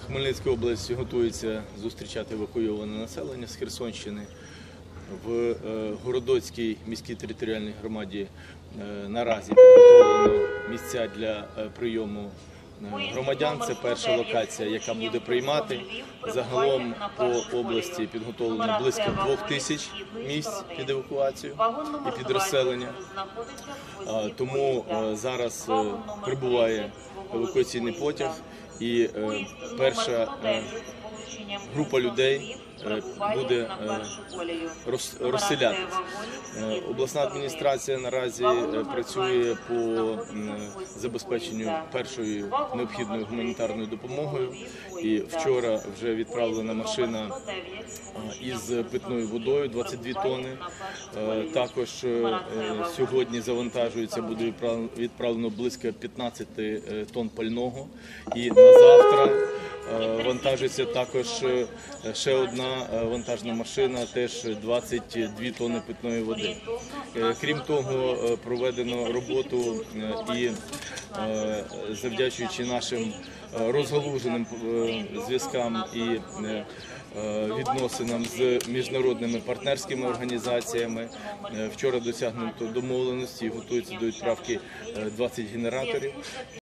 Хмельницька область готується зустрічати евакуйоване населення з Херсонщини. В Городоцькій міській територіальній громаді наразі підготовлено місця для прийому громадян. Це перша локація, яка буде приймати. Загалом по області підготовлено близько 2000 місць під евакуацію і під розселення. Тому зараз прибуває евакуаційний потяг і перша група людей буде розселятися. Обласна адміністрація наразі працює по забезпеченню першою необхідною гуманітарною допомогою. І вчора вже відправлена машина із питною водою 22 тонни. Також сьогодні завантажується, буде відправлено близько 15 тонн пального. І на завтра вантажиться також ще одна вантажна машина, теж 22 тонни питної води. Крім того, проведено роботу і завдячуючи нашим розгалуженим зв'язкам і відносинам з міжнародними партнерськими організаціями. Вчора досягнуто домовленості і готується до відправки 20 генераторів.